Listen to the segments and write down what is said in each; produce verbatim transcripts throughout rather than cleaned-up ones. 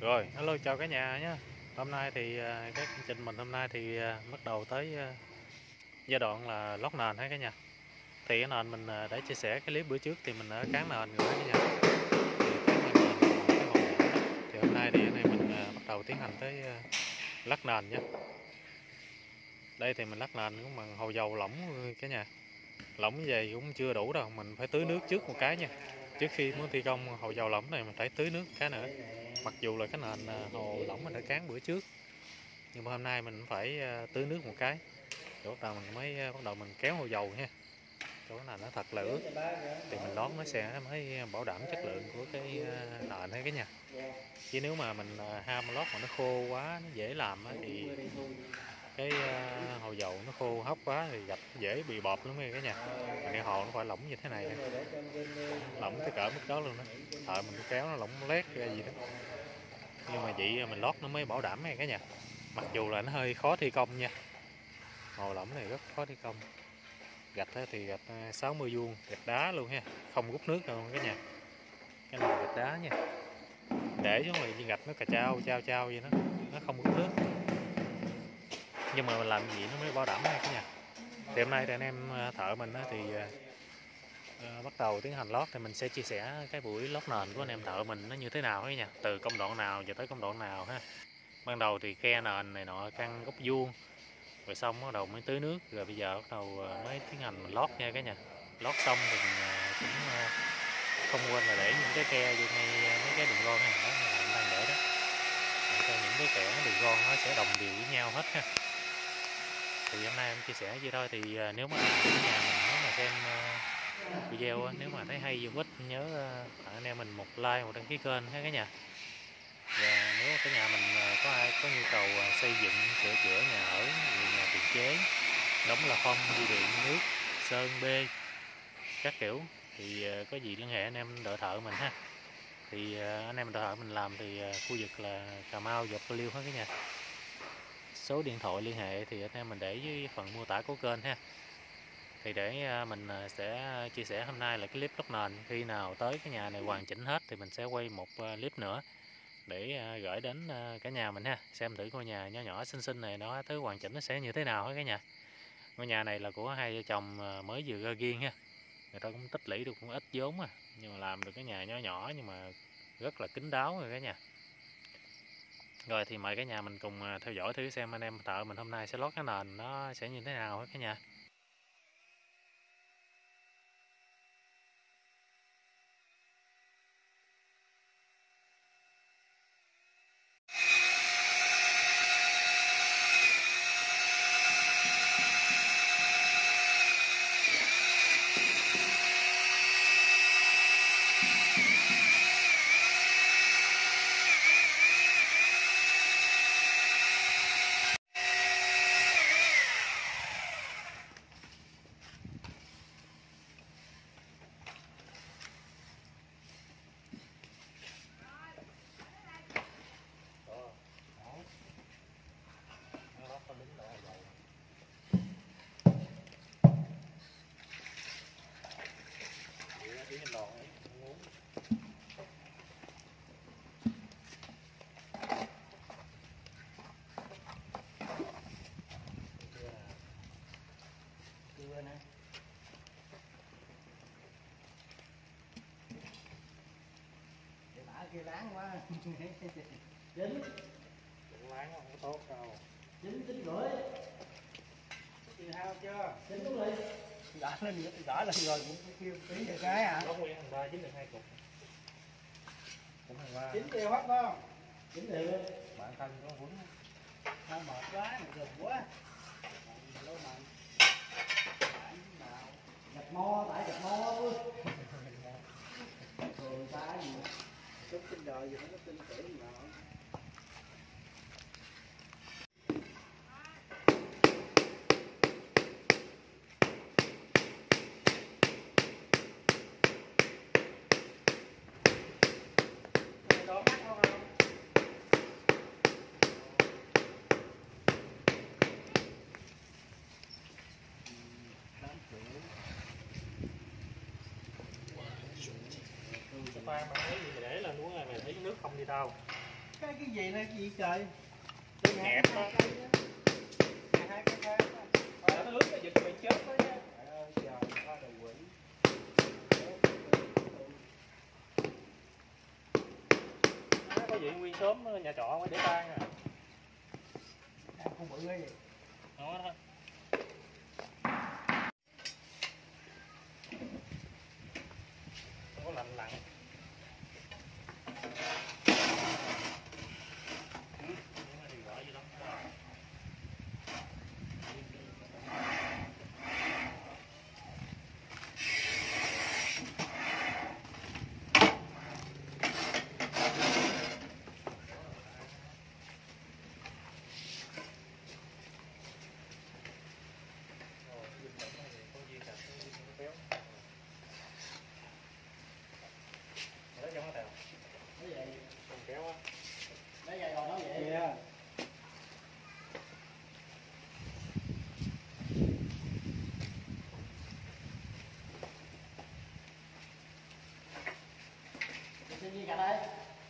Rồi, hello chào cả nhà nhé. Hôm nay thì à, cái chương trình mình hôm nay thì à, bắt đầu tới à, giai đoạn là lót nền ha cả nhà. Thì cái nền mình à, để chia sẻ cái clip bữa trước thì mình đã cán nền rồi cả nhà. Thì cái nền cái hòn đảo đó. Thì hôm nay thì hôm nay mình à, bắt đầu tiến hành tới à, lát nền nhé. Đây thì mình lát nền cũng bằng hồ dầu lỏng cả nhà. Lỏng như vậy cũng chưa đủ đâu, mình phải tưới nước trước một cái nha. Trước khi muốn thi công hồ dầu lỏng này mình phải tưới nước cái nữa. Mặc dù là cái nền à, hồ lỏng mình đã cán bữa trước, nhưng mà hôm nay mình phải tưới nước một cái để bắt đầu mình mới bắt đầu mình kéo hồ dầu nha, cho cái nền nó thật là ướt thì mình lót nó sẽ mới bảo đảm chất lượng của cái nền hay cái nhà. Chứ nếu mà mình ham lót mà nó khô quá, nó dễ làm thì cái hồ dầu nó khô hóc quá thì gạch dễ bị bọt lắm cái nhà. Mà cái hồ nó phải lỏng như thế này nè, lỏng tới cỡ mức đó luôn đó, thợ mình kéo nó lỏng lét ra gì đó, nhưng mà vậy mình lót nó mới bảo đảm này cái nhà. Mặc dù là nó hơi khó thi công nha, hồ lỏng này rất khó thi công. Gạch thì gạch sáu mươi vuông, gạch đá luôn ha, không rút nước đâu cái nhà. Cái này gạch đá nha, để xuống rồi gạch nó cà trao trao trao vậy đó, nó không rút nước. Nhưng mà mình làm gì nó mới bảo đảm này cái nhà. Thì hôm nay thì anh em thợ mình thì uh, bắt đầu tiến hành lót, thì mình sẽ chia sẻ cái buổi lót nền của anh em thợ mình nó như thế nào ấy nha, từ công đoạn nào cho tới công đoạn nào ha. Ban đầu thì khe nền này nọ, căn góc vuông, rồi xong bắt đầu mới tưới nước, rồi bây giờ bắt đầu mới tiến hành mình lót nha cả nhà. Lót xong thì mình cũng không quên là để những cái khe vô ngay mấy cái đường gom này đó, mình đang để đó, để cho những cái kẽ đường gom nó sẽ đồng đều với nhau hết ha. Thì hôm nay em chia sẻ vậy thôi. Thì nếu mà nhà mình nếu mà xem video, nếu mà thấy hay vô ích, nhớ tặng anh em mình một like, một đăng ký kênh ha cả nhà. Và nếu cái nhà mình có ai có nhu cầu xây dựng, sửa chữa nhà ở, nhà tiền chế, đóng là phong, đi điện, nước, sơn, bê, các kiểu, thì có gì liên hệ anh em đỡ thợ mình ha. Thì anh em đỡ thợ mình làm thì khu vực là Cà Mau, Dọc Liêu hết cái nhà. Số điện thoại liên hệ thì anh em mình để dưới phần mô tả của kênh ha. Thì để mình sẽ chia sẻ hôm nay là cái clip lót nền, khi nào tới cái nhà này hoàn chỉnh hết thì mình sẽ quay một clip nữa để gửi đến cả nhà mình ha, xem thử ngôi nhà nhỏ nhỏ xinh xinh này nó tới hoàn chỉnh nó sẽ như thế nào hết cả nhà. Ngôi nhà này là của hai vợ chồng mới vừa ra riêng ha, người ta cũng tích lũy được cũng ít vốn à, nhưng mà làm được cái nhà nhỏ nhỏ nhưng mà rất là kín đáo rồi cả nhà. Rồi thì mời cả nhà mình cùng theo dõi thử xem anh em thợ mình hôm nay sẽ lót cái nền nó sẽ như thế nào hết cả nhà. Kia láng quá. Chín. Láng không có tốt đâu. Chín chín rưỡi. Tiền hao chưa? Chín đúng rồi. Đỏ lên đỏ lên rồi cũng kêu tí được cái à. Có nguyên thằng ba chín được hai cục. Cũng thằng ba. Chín tiêu hết không? Chín tiêu. Bạn thân có quấn. Thôi mệt quá, mệt rừng quá. Lâu mà. Gạch mo, tại gạch mo luôn. Thường ta gì chút trên đời gì nó có tin tưởng gì nào. Pha mà thấy gì để là luôn rồi, mày thấy nước không đi đâu. cái cái gì này cái gì trời? Nhẹp đó. Hai cái thang đó. Nó lướt cái giật bị chết đó nha. Trời ơi trời, quá đồ quỷ. Nó có diện nguyên xóm nhà trọ mới để tan à. Không bự cái gì. Đó đó. Không có lạnh lặng. Yeah. Cái gì cả đây?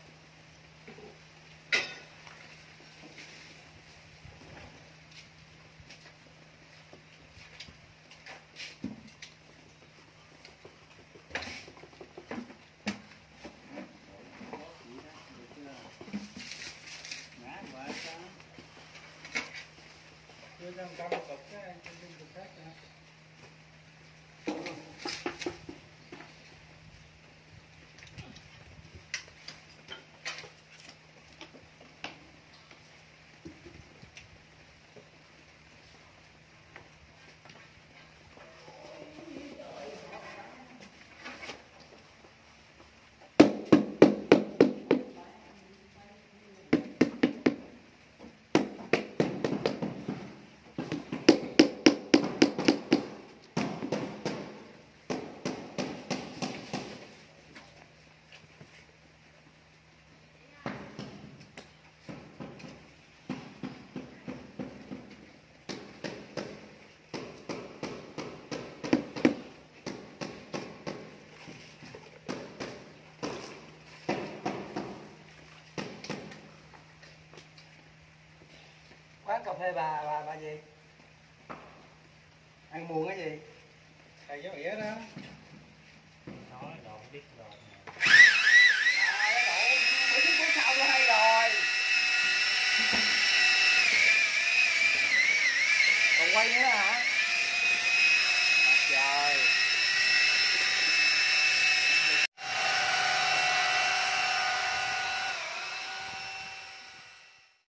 Đưa ra một trăm một cục cái cục khác nữa. Quán cà phê bà bà bà gì? Ăn buồn cái gì? Thầy giáo nghĩa đó.